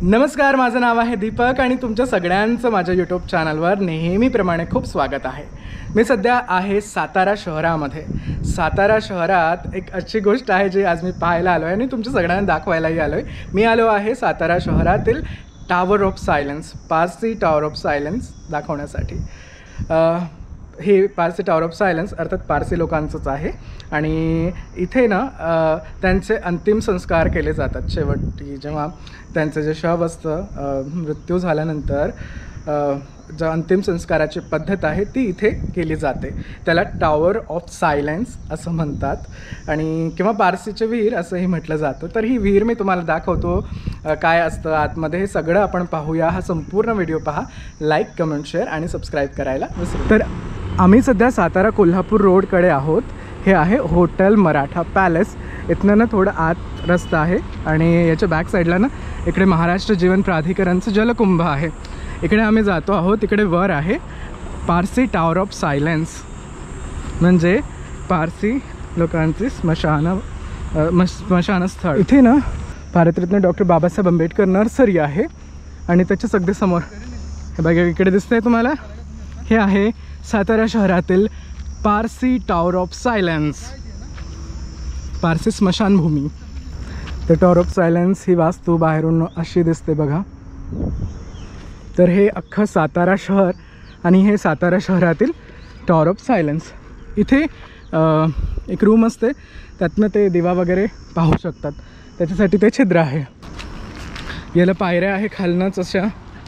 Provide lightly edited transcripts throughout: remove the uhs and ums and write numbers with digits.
नमस्कार, माझं नाव आहे दीपक आणि तुमच्या सगळ्यांचं माझ्या यूट्यूब चॅनलवर नेहमीप्रमाणे खूप स्वागत आहे। मी सध्या आहे सातारा शहरामध्ये। सातारा शहरात एक अशी गोष्ट आहे जी आज मी पाहायला आलो आहे आणि तुमच्या सगळ्यांना दाखवायलाही आलो आहे। मी आलो आहे सातारा शहरातील tower of silence, Parsi tower of silence दाखवण्यासाठी। हे पारसी टावर ऑफ सायलेन्स अर्थात पारसी लोकांचंच आहे आणि इथे ना त्यांचे अंतिम संस्कार केले जातात। शेवटी जेव्हा त्यांचं जे शव असतं मृत्यू झाल्यानंतर जो अंतिम संस्काराची पद्धत आहे ती इथे केली जाते। त्याला टावर ऑफ सायलेन्स असं म्हणतात आणि किंवा पारसीचे विहीर असंही म्हटलं जातं। तर ही विहीर मी तुम्हाला दाखवतो, काय असतं आतमध्ये हे सगळं आपण पाहूया। हा संपूर्ण व्हिडिओ पहा, लाईक, कमेंट, शेअर आणि सबस्क्राईब करायला विसरू। तर आम्ही सध्या सातारा कोल्हापूर रोडकडे आहोत। हे आहे हॉटेल मराठा पॅलेस। इथनं ना थोडं आत रस्ता आहे आणि याच्या बॅक साईडला ना इकडे महाराष्ट्र जीवन प्राधिकरणचं जलकुंभ आहे। इकडे आम्ही जातो आहोत। इकडे वर आहे पारसी टावर ऑफ सायलेन्स, म्हणजे पारसी लोकांची स्मशानस्थळ। इथे ना भारतरत्न डॉक्टर बाबासाहेब आंबेडकर नर्सरी आहे आणि त्याच्या अगदी समोर हे बघा इकडे दिसतंय तुम्हाला, हे आहे सातारा शहरातील Parsi tower of silence, Parsi स्मशानभूमी। तर टावर ऑफ सायलेन्स ही वास्तू बाहेरून अशी दिसते बघा। तर हे अख्खं सातारा शहर आणि हे सातारा शहरातील टावर ऑफ सायलेन्स। इथे एक रूम असते, त्यातनं ते दिवा वगैरे पाहू शकतात, त्याच्यासाठी ते छिद्र आहे। याला पायऱ्या आहे खालनंच अशा।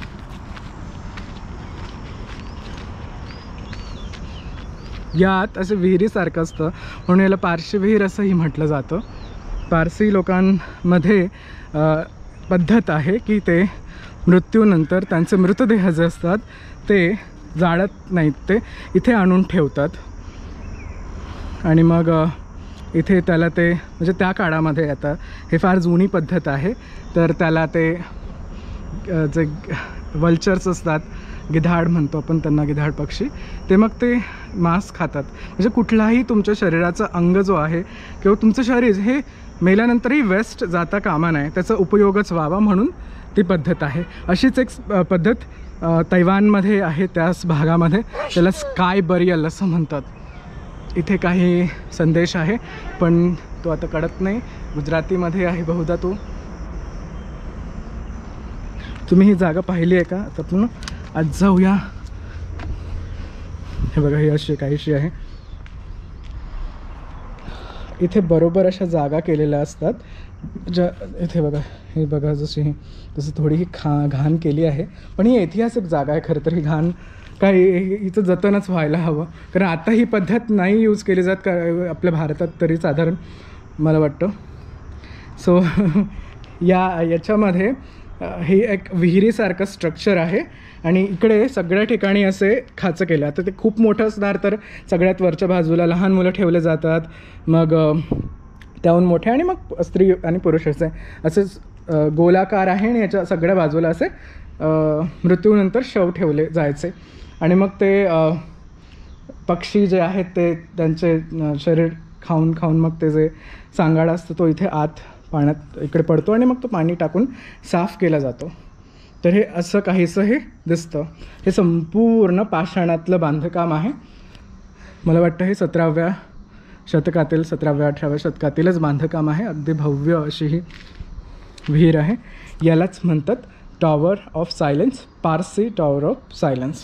यात असं विहिरीसारखं असतं म्हणून याला पारशी विहीर असंही म्हटलं जातं। पारसी लोकांमध्ये पद्धत आहे की ते मृत्यूनंतर त्यांचे मृतदेह जे असतात ते जाळत नाहीत, ते इथे आणून ठेवतात आणि मग इथे त्याला ते म्हणजे त्या काळामध्ये आता हे फार जुनी पद्धत आहे। तर त्याला ते जे वल्चर्स असतात, गिधाड म्हणतो आपण त्यांना, गिधाड पक्षी, ते मग ते मांस खातात। म्हणजे कुठलाही तुमच्या शरीराचा अंग जो आहे किंवा तुमचं शरीर हे मेल्यानंतरही वेस्ट जाता कामा नये, त्याचा उपयोगच व्हावा म्हणून ती पद्धत आहे। अशीच एक पद्धत तैवानमध्ये आहे, त्याच भागामध्ये त्याला स्काय बरियल असं म्हणतात। इथे काही संदेश आहे पण तो आता कळत नाही, गुजरातीमध्ये आहे बहुधा तो। तुम्ही ही जागा पाहिली आहे का? आता आपण आज जाऊया। हे बघा ही अशी काहीशी आहे। इथे बरोबर अशा जागा केलेल्या असतात ज्या इथे बघा, हे बघा जशी थोडी ही घाण केली आहे, पण ही ऐतिहासिक जागा आहे। खरं तर ही घाण काय हिचं जतनच व्हायला हवं, कारण आता ही पद्धत नाही यूज केली जात का आपल्या भारतात तरी साधारण मला वाटतं। सो याच्यामध्ये हे एक विहिरीसारखं स्ट्रक्चर आहे आणि इकडे सगळ्या ठिकाणी असे खाचं केलं। आता ते खूप मोठं असणार तर सगळ्यात वरच्या बाजूला लहान मुलं ठेवले जातात, मग त्याहून मोठे आणि मग स्त्री आणि पुरुष असेच गोलाकार आहे आणि याच्या सगळ्या बाजूला असे मृत्यूनंतर शव ठेवले जायचे आणि मग ते पक्षी जे आहेत ते त्यांचे शरीर खाऊन खाऊन मग ते जे सांगाडा असतो तो इथे आत पाण्यात इकडे पडतो आणि मग तो पाणी टाकून साफ केला जातो। तर हे असं काहीसं हे दिसतं। हे संपूर्ण पाषाणातलं बांधकाम आहे। मला वाटतं हे 17व्या शतकातील 17व्या-18व्या शतकातीलच बांधकाम आहे। अगदी भव्य अशी ही विहीर आहे। यालाच म्हणतात tower of silence, Parsi tower of silence.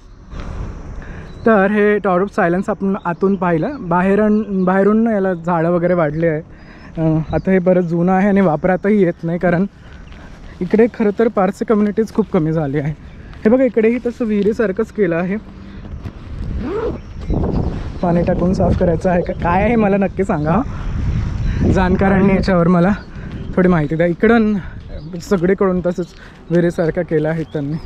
तर हे टावर ऑफ सायलेन्स आपण आतून पाहिलं, बाहेरून याला झाडं वगैरे वाढले आहे। आता हे बरंच जुनं आहे आणि वापरातही येत नाही, कारण इकडे खरं तर पारसी कम्युनिटीज खूप कमी झाली आहे। हे बघा इकडेही तसं विहिरीसारखंच केलं आहे। पाणी टाकून साफ करायचं आहे का काय आहे मला नक्की सांगा, जाणकारांनी याच्यावर मला थोडी माहिती द्या। इकडून सगळीकडून तसंच विहिरीसारखं केलं आहे त्यांनी।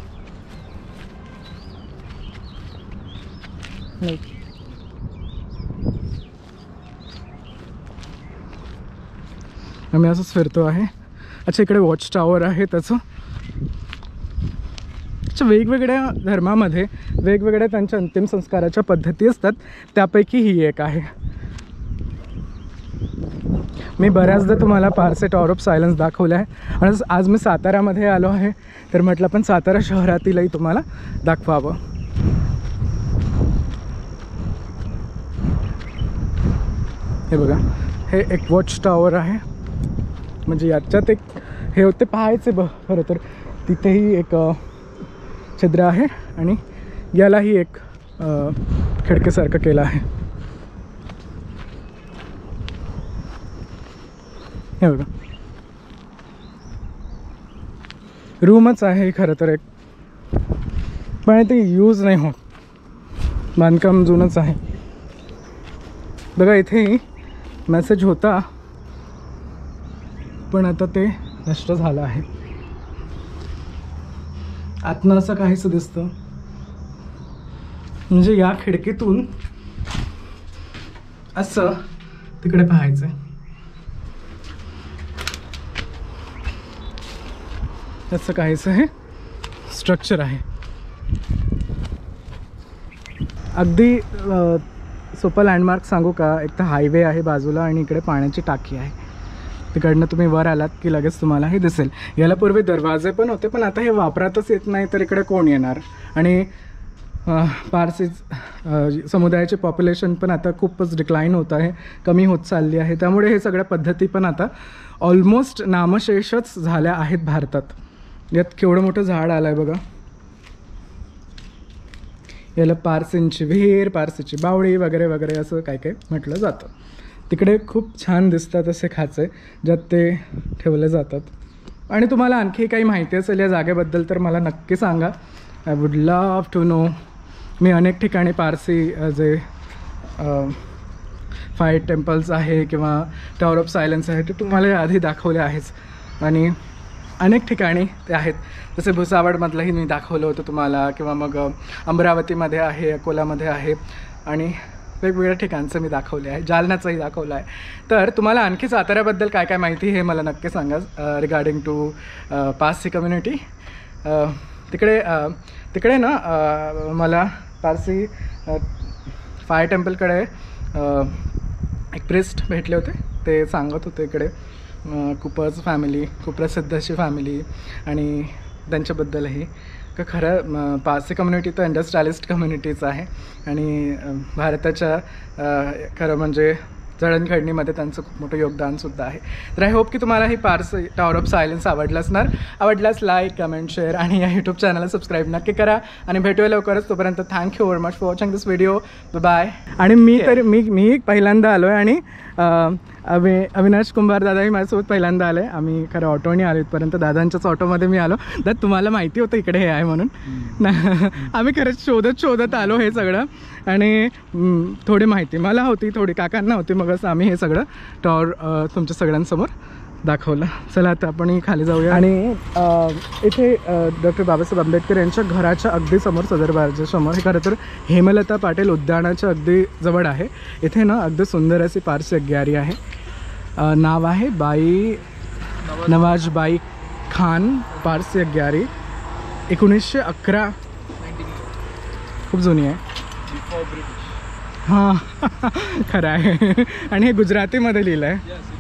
आम्ही असंच फिरतो आहे। अच्छा, इकडे वॉच टावर आहे त्याचं। अच्छा, वेगवेगळ्या धर्मामध्ये वेगवेगळ्या त्यांच्या अंतिम संस्काराच्या पद्धती असतात, त्यापैकी ही एक आहे। मी बऱ्याचदा तुम्हाला पारसे टॉवर ऑफ सायलन्स दाखवलं आहे आणि आज मी साताऱ्यामध्ये आलो आहे, तर म्हटलं पण सातारा शहरातीलही तुम्हाला दाखवावं. हे बघा, हे एक वॉच टॉवर आहे. म्हणजे याच्यात एक हे होते पाहायचे खरं तर तिथेही एक छिद्र आहे आणि यालाही एक खिडकीसारखं केलं आहे. हे बघा, रूमच आहे खरं तर एक, पण ते यूज नाही होत, बांधकाम जुनंच आहे. बघा इथे मेसेज होता पण आता ते नष्ट झालं आहे. आतनं असं काहीसं दिसतं, म्हणजे या खिडकीतून असं तिकडे पाहायचं. असं काहीसं हे स्ट्रक्चर आहे. अगदी सोपं लँडमार्क सांगू का, एक तर हायवे आहे बाजूला आणि इकडे पाण्याची टाकी आहे. तिकडनं तुम्ही वर आलात की लगेच तुम्हाला हे दिसेल. याला पूर्वी दरवाजे पण होते, पण आता हे वापरातच येत नाही, तर इकडे कोण येणार. आणि पारसी समुदायाचे पॉप्युलेशन पण आता खूपच डिक्लाईन होत आहे, कमी होत चालली आहे. त्यामुळे हे सगळ्या पद्धती पण आता ऑलमोस्ट नामशेषच झाल्या आहेत भारतात. यात केवढं मोठं झाड आलं आहे बघा. याला पारसींची विहीर, पारसीची बावळी वगैरे वगैरे असं काय काय म्हटलं जातं. तिकडे खूप छान दिसतात असे खाचे ज्यात ते ठेवले जातात. आणि तुम्हाला आणखी काही माहिती असेल या जागेबद्दल तर मला नक्की सांगा. I would love to know. मी अनेक ठिकाणी पारसी जे 5 टेम्पल्स आहे किंवा टॉवर ऑफ सायलन्स आहे ते तुम्हाला आधी दाखवले आहेच, आणि अनेक ठिकाणी ते आहेत. जसे भुसावळमधलंही मी दाखवलं होतं तुम्हाला, किंवा मग अमरावतीमध्ये आहे, अकोलामध्ये आहे, आणि वेगवेगळ्या ठिकाणचं मी दाखवले आहे, जालन्याचंही दाखवलं आहे. तर तुम्हाला आणखी साताऱ्याबद्दल काय काय माहिती हे मला नक्की सांगा रिगार्डिंग टू पारसी कम्युनिटी. तिकडे ना मला पारसी 5 टेम्पलकडे एक प्रिस्ट भेटले होते. ते सांगत होते इकडे कुपर्स फॅमिली, खूप प्रसिद्ध अशी फॅमिली, आणि त्यांच्याबद्दलही का खरं पारसी कम्युनिटी तर इंडस्ट्रियलिस्ट कम्युनिटीच आहे. आणि भारताच्या खरं म्हणजे जडणघडणीमध्ये त्यांचं खूप मोठं योगदानसुद्धा आहे. तर आय होप की तुम्हाला ही पारसी टॉवर ऑफ सायलन्स आवडलं असणार. आवडल्यास लाईक, कमेंट, शेअर आणि या यूट्यूब चॅनलला सबस्क्राईब नक्की करा. आणि भेटूया लवकरच. तोपर्यंत thank you very much for watching this video. Bye. आणि मी पहिल्यांदा आलो आहे, आणि अविनाश कुंभार दादाही माझ्यासोबत पहिल्यांदा आले. आम्ही खरं ऑटोने आलो इथपर्यंत, दादांच्याच ऑटोमध्ये मी आलो. दादा तुम्हाला माहिती होतं इकडे हे आहे म्हणून? आम्ही खरंच शोधत आलो हे सगळं, आणि थोडी माहिती मला होती, थोडी काकांना होती. मग असं आम्ही हे सगळं टॉवर तुमच्या सगळ्यांसमोर दाखवलं. चला आता आपण खाली जाऊया. आणि इथे डॉक्टर बाबासाहेब आंबेडकर यांच्या घराच्या अगदी समोर, सदर बारच्या समोर, हे खरं तर हेमलता पाटील उद्यानाच्या अगदी जवळ आहे. इथे ना अगदी सुंदर अशी पारसी अग्यारी आहे. नाव आहे बाई नवाजबाई खान पारसी अग्यारी. 1911, खूप जुनी आहे. हां खरं आहे. आणि हे गुजरातीमध्ये लिहिलं आहे.